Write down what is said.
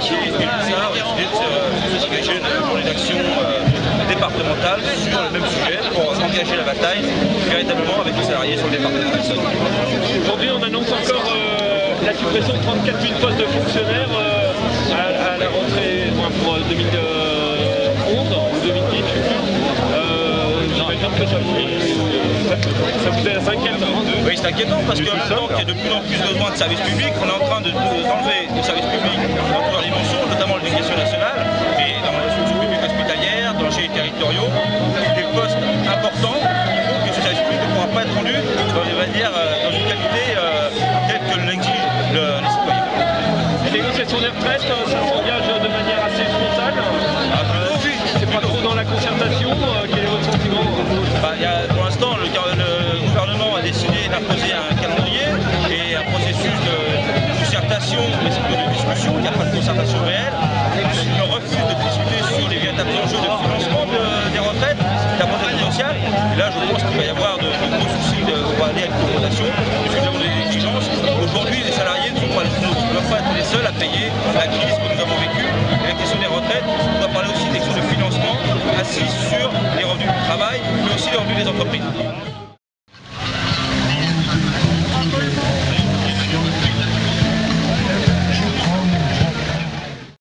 qui est ça, a décidé de s'engager dans les actions départementales sur le même sujet pour engager la bataille véritablement avec les salariés sur le département. Aujourd'hui, on annonce encore la suppression de 34 000 postes de fonctionnaires à la rentrée pour 2011 ou 2010, je ne sais plus. J'imagine que ça vous inquiète. Oui, c'est inquiétant parce qu'en même temps qu'il y a de plus en plus besoin de services publics, on est en train d'enlever des services publics dans plusieurs dimensions, notamment l'éducation nationale, et dans la fonction publique hospitalière, dans les GIE territoriaux, des postes importants qui font que ce service public ne pourra pas être rendu dans une qualité telle que l'exigent les citoyens. Les négociations des retraites, ça s'engage de manière assez frontale. Oui, c'est pas trop dans la concertation. Quel est votre sentiment? Pour l'instant, le gouvernement a décidé d'imposer un calendrier et un processus de concertation, mais c'est de discussion. Il n'y a pas de concertation réelle. Il refuse de discuter sur les véritables enjeux de financement des retraites, de la retraite sociale. Et là, je pense qu'il va y avoir de gros soucis pour aller à une confrontation, puisque nous avons des exigences. Aujourd'hui, les salariés ne doivent pas être les seuls à payer la crise que nous avons vécue. Et la question des retraites, on doit parler aussi des questions de financement assis sur les revenus du travail, mais aussi les revenus des entreprises.